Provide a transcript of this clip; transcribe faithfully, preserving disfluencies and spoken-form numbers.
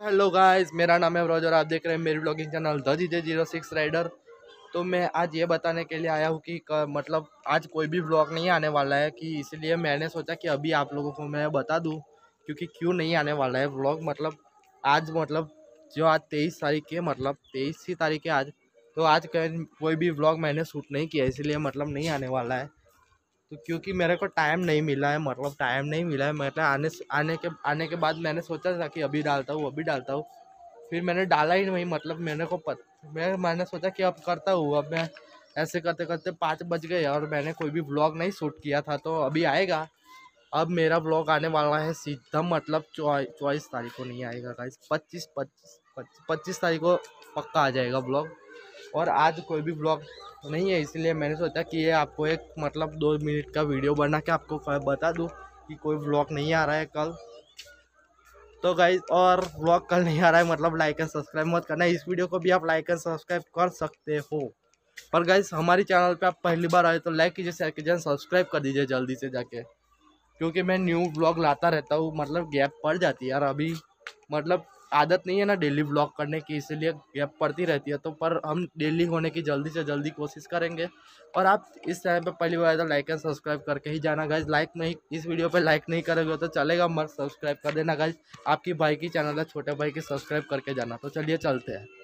Hello guys, मेरा नाम है ब्रॉज और आप देख रहे हैं मेरी blogging channel the G J zero six rider. तो मैं आज ये बताने के लिए आया हूँ कि क- मतलब आज कोई भी ब्लॉग नहीं आने वाला है, कि इसलिए मैंने सोचा कि अभी आप लोगों को मैं बता दूँ क्योंकि क्यों नहीं आने वाला है ब्लॉग। मतलब आज मतलब जो आज तेईस तारीख है, मतलब तेईस ही तारीख है आज, तो आज कहीं कोई भी ब्लॉग मैंने शूट नहीं किया, इसलिए मतलब नहीं आने वाला है। तो क्योंकि मेरे को टाइम नहीं मिला है, मतलब टाइम नहीं मिला है, मतलब आने से आने के आने के बाद मैंने सोचा था कि अभी डालता हूँ अभी डालता हूँ, फिर मैंने डाला ही नहीं। मतलब मैंने को पत मैं मैंने सोचा कि अब करता हूँ। अब मैं ऐसे करते करते पाँच बज गए और मैंने कोई भी ब्लॉग नहीं शूट किया था, तो अभी आएगा। अब मेरा ब्लॉग आने वाला है सीधा, मतलब चौबीस तारीख को नहीं आएगा गाइस, पच्चीस पच्चीस पच्चीस तारीख को पक्का आ जाएगा ब्लॉग। और आज कोई भी ब्लॉग नहीं है, इसलिए मैंने सोचा कि ये आपको एक मतलब दो मिनट का वीडियो बना के आपको बता दूं कि कोई ब्लॉग नहीं आ रहा है कल। तो गाइज, और व्लॉग कल नहीं आ रहा है मतलब लाइक एंड सब्सक्राइब मत करना। इस वीडियो को भी आप लाइक एंड सब्सक्राइब कर सकते हो, पर गाइज हमारी चैनल पे आप पहली बार आए तो लाइक कीजिए, शेयर कीजिए, सब्सक्राइब कर दीजिए जल्दी से जाके, क्योंकि मैं न्यू ब्लॉग लाता रहता हूँ। मतलब गैप पड़ जाती है यार, अभी मतलब आदत नहीं है ना डेली ब्लॉग करने की, इसीलिए गैप पड़ती रहती है। तो पर हम डेली होने की जल्दी से जल्दी कोशिश करेंगे। और आप इस चैनल पे पहली बार आए तो लाइक एंड सब्सक्राइब करके ही जाना गाइज। लाइक नहीं, इस वीडियो पे लाइक नहीं करोगे तो चलेगा, मत सब्सक्राइब कर देना गाइज। आपकी भाई की चैनल है, छोटे भाई की, सब्सक्राइब करके जाना। तो चलिए चलते हैं।